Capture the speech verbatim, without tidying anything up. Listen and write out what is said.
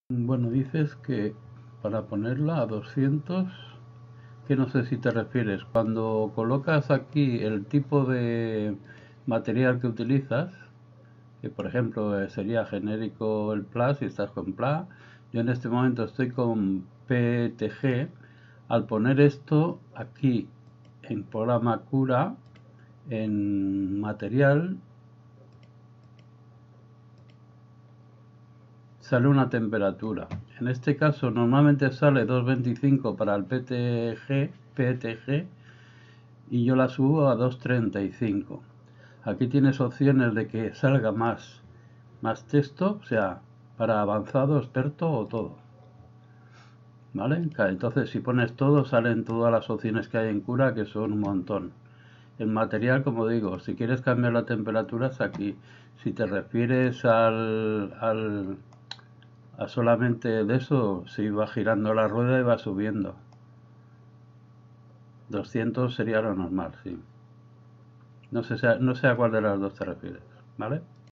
Bueno, dices que para ponerla a doscientos, que no sé si te refieres, cuando colocas aquí el tipo de material que utilizas, que por ejemplo eh, sería genérico el Plus si estás con Plus, yo en este momento estoy con P T G. Al poner esto aquí en programa Cura, en material, sale una temperatura. En este caso normalmente sale dos veinticinco para el P T G, P T G y yo la subo a dos treinta y cinco. Aquí tienes opciones de que salga más, más texto, o sea, para avanzado, experto o todo. ¿Vale? Entonces si pones todo salen todas las opciones que hay en Cura, que son un montón. El material, como digo, si quieres cambiar la temperatura es aquí. Si te refieres al, al a solamente de eso, si va girando la rueda y va subiendo. doscientos sería lo normal, sí. No sé, no sé a cuál de las dos te refieres, ¿vale?